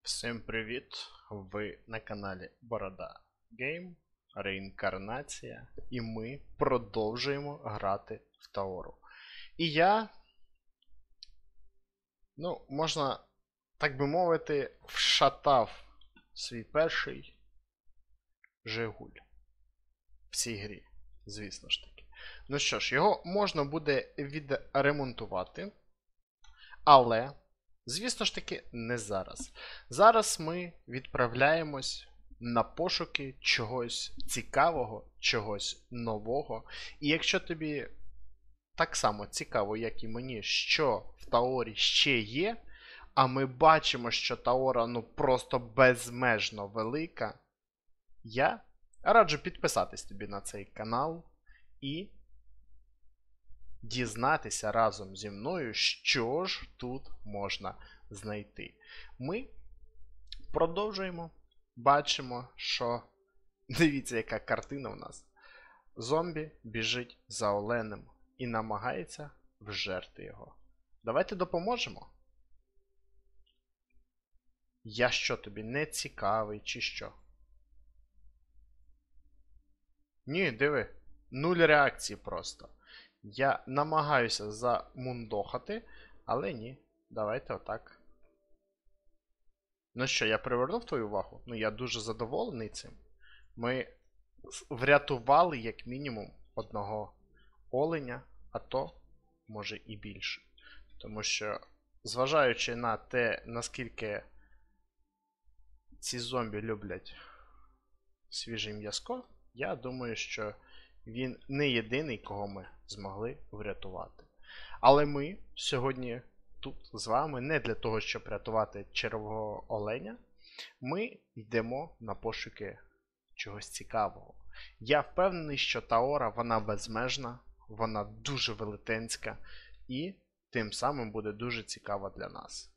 Всім привіт! Ви на каналі Борода Гейм, Реінкарнація, і ми продовжуємо грати в Таору. І я, можна так би мовити, вшатав свій перший Жигуль в цій грі, звісно ж таки. Ну що ж, його можна буде відремонтувати, але звісно ж таки, не зараз. Зараз ми відправляємось на пошуки чогось цікавого, чогось нового. І якщо тобі так само цікаво, як і мені, що в Таорі ще є, а ми бачимо, що Таора просто безмежно велика, я раджу підписатись тобі на цей канал і дізнатися разом зі мною, що ж тут можна знайти. Ми продовжуємо. Бачимо, що дивіться, яка картина у нас. Зомбі біжить за оленем і намагається вжерти його. Давайте допоможемо. Я що, тобі не цікавий, чи що? Ні, диви. Нуль реакції просто. Я намагаюся замундохати, але ні. Давайте отак. Ну що, я привернув твою увагу? Я дуже задоволений цим. Ми врятували як мінімум одного оленя, а то, може, і більше. Тому що, зважаючи на те, наскільки ці зомбі люблять свіже м'яско, я думаю, що він не єдиний, кого ми змогли врятувати. Але ми сьогодні тут з вами не для того, щоб рятувати червого оленя. Ми йдемо на пошуки чогось цікавого. Я впевнений, що Таора, вона безмежна, вона дуже велетенська і тим самим буде дуже цікава для нас.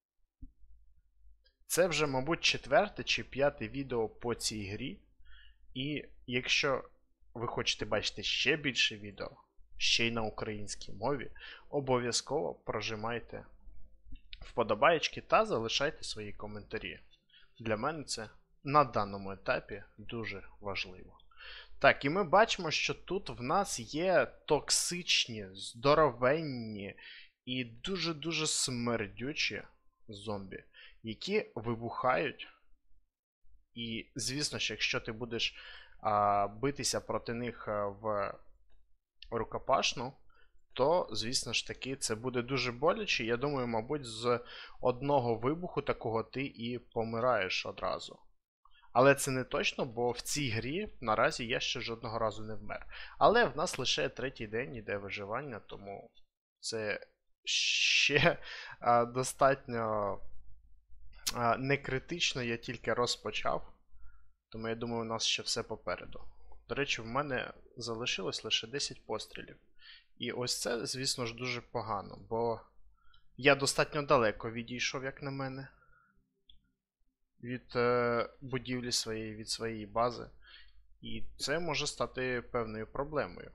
Це вже, мабуть, 4 чи 5 відео по цій грі. І якщо ви хочете бачити ще більше відео, ще й на українській мові, обов'язково прожимайте вподобаєчки та залишайте свої коментарі. Для мене це на даному етапі дуже важливо. Так, і ми бачимо, що тут в нас є токсичні, здоровенні і дуже-дуже смердючі зомбі, які вибухають. І, звісно ж, якщо ти будеш битися проти них в рукопашну, то, звісно ж таки, це буде дуже боляче. Я думаю, мабуть, з одного вибуху такого ти і помираєш одразу. Але це не точно, бо в цій грі наразі я ще жодного разу не вмер. Але в нас лише 3-й день іде виживання, тому це ще достатньо не критично, я тільки розпочав. Тому я думаю, у нас ще все попереду. До речі, в мене залишилось лише 10 пострілів. І ось це, звісно ж, дуже погано, бо я достатньо далеко відійшов, як на мене, від будівлі своєї, від своєї бази. І це може стати певною проблемою.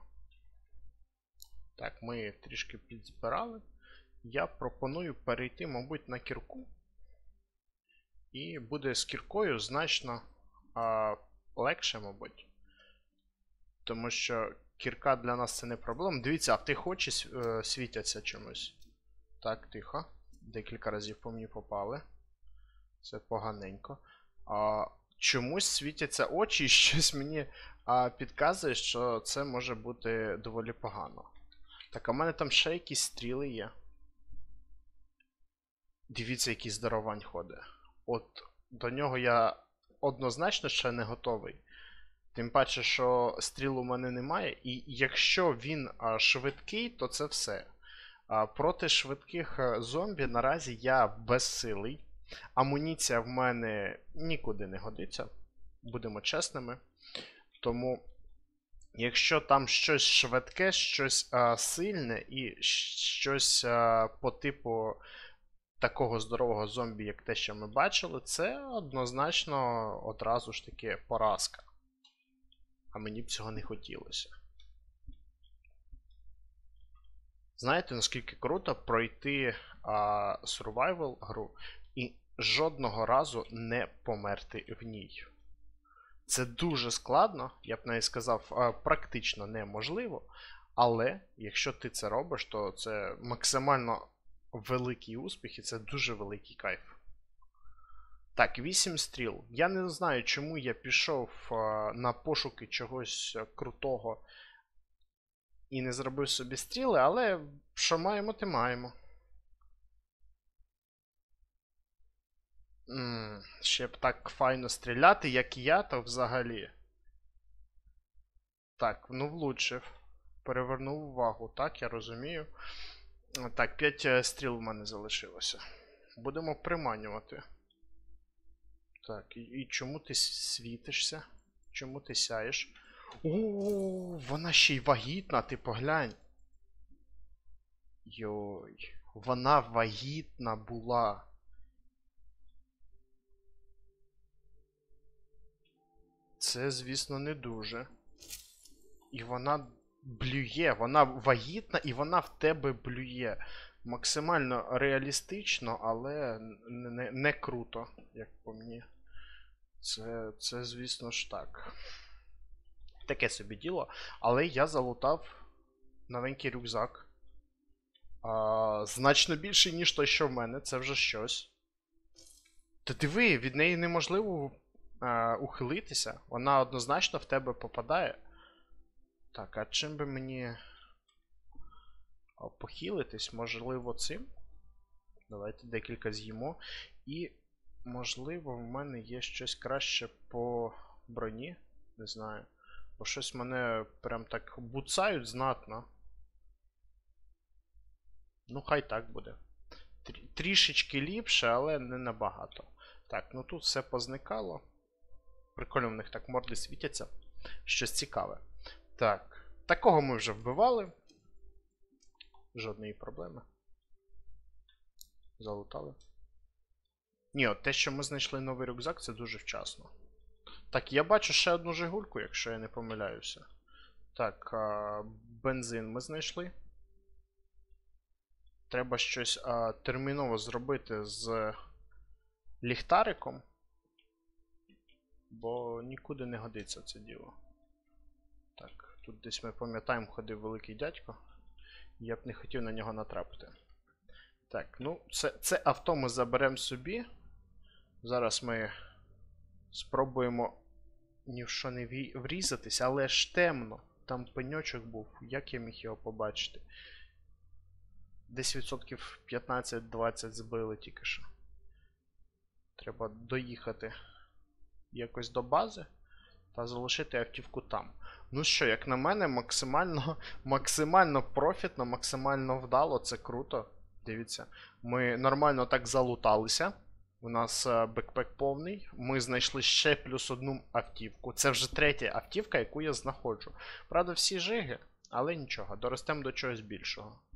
Так, ми трішки підзбирали. Я пропоную перейти, мабуть, на кірку. І буде з кіркою значно легше, мабуть. Тому що кірка для нас це не проблема. Дивіться, а в тих очі світяться чомусь. Так, тихо. Декілька разів по мені попали. Це поганенько. Чомусь світяться очі, і щось мені підказує, що це може бути доволі погано. Так, а в мене там ще якісь стріли є. Дивіться, який здоровань ходить. От до нього я однозначно ще не готовий. Тим паче, що стріл у мене немає, і якщо він швидкий, то це все. Проти швидких зомбі наразі я безсилий. Амуніція в мене нікуди не годиться, будемо чесними. Тому, якщо там щось швидке, щось сильне і щось по типу такого здорового зомбі, як те, що ми бачили, це однозначно одразу ж таки поразка. А мені б цього не хотілося. Знаєте, наскільки круто пройти survival гру і жодного разу не померти в ній. Це дуже складно, я б навіть сказав, практично неможливо. Але якщо ти це робиш, то це максимально великий успіх і це дуже великий кайф. Так, 8 стріл. Я не знаю, чому я пішов на пошуки чогось крутого і не зробив собі стріли, але що маємо, те маємо. Ще б так файно стріляти, як я, то взагалі. Так, ну влучив. Перевернув увагу, так, я розумію. Так, 5 стріл в мене залишилося. Будемо приманювати. Так, і чому ти світишся? Чому ти сяєш? О, вона ще й вагітна, ти поглянь. Йой, вона вагітна була. Це, звісно, не дуже. І вона блює, вона вагітна і вона в тебе блює. Максимально реалістично, але не круто, як по мені. Це, звісно ж так. Таке собі діло. Але я залутав новенький рюкзак. Значно більший, ніж той, що в мене. Це вже щось. Та диви, від неї неможливо ухилитися. Вона однозначно в тебе попадає. Так, а чим би мені похилитись? Можливо, цим? Давайте декілька з'їмо. І, можливо, в мене є щось краще по броні. Не знаю. Бо щось мене прям так буцають знатно. Ну, хай так буде. Трішечки ліпше, але не набагато. Так, ну тут все позникало. Прикольно в них так морди світяться. Щось цікаве. Так, такого ми вже вбивали. Жодної проблеми. Залутали. Ні, от те, що ми знайшли новий рюкзак, це дуже вчасно. Так, я бачу ще одну жигульку, якщо я не помиляюся. Так, бензин ми знайшли. Треба щось терміново зробити з ліхтариком. Бо нікуди не годиться це діло. Так, тут десь ми пам'ятаємо, ходив великий дядько. Я б не хотів на нього натрапити. Так, ну, це авто ми заберемо собі. Зараз ми спробуємо ні в що не врізатись, але ж темно. Там пеньочок був, як я міг його побачити? Десь відсотків 15-20 збили тільки що. Треба доїхати якось до бази та залишити автівку там. Ну що, як на мене, максимально профітно, максимально вдало, це круто. Дивіться, ми нормально так залуталися. У нас бекпек повний. Ми знайшли ще плюс одну автівку. Це вже третя автівка, яку я знаходжу. Правда, всі жиги, але нічого, доростемо до чогось більшого.